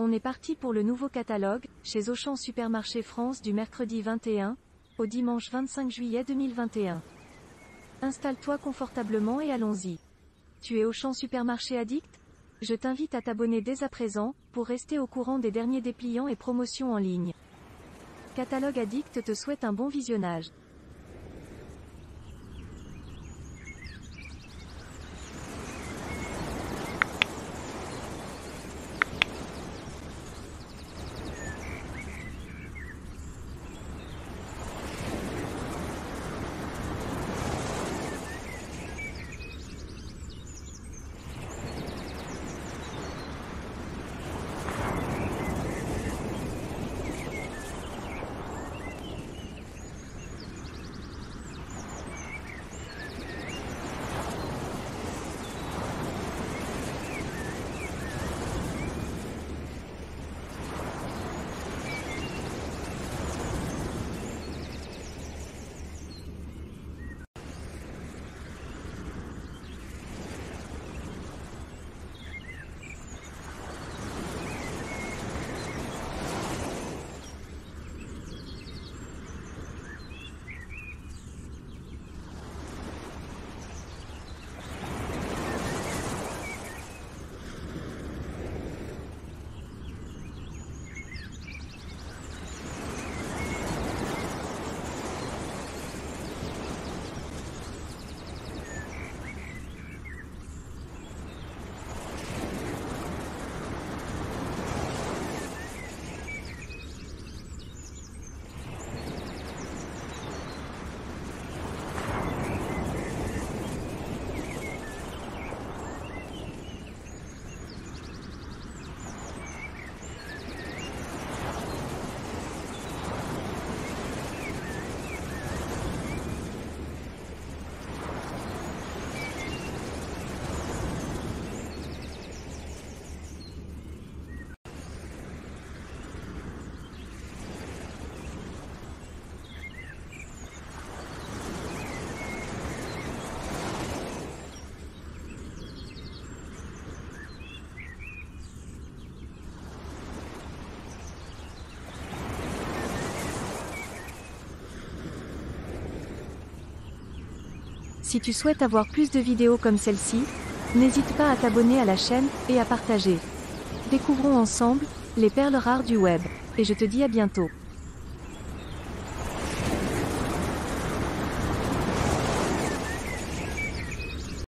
On est parti pour le nouveau catalogue, chez Auchan Supermarché France du mercredi 21 au dimanche 25 juillet 2021. Installe-toi confortablement et allons-y. Tu es Auchan Supermarché addict? Je t'invite à t'abonner dès à présent, pour rester au courant des derniers dépliants et promotions en ligne. Catalogue Addict te souhaite un bon visionnage. Si tu souhaites avoir plus de vidéos comme celle-ci, n'hésite pas à t'abonner à la chaîne, et à partager. Découvrons ensemble, les perles rares du web. Et je te dis à bientôt.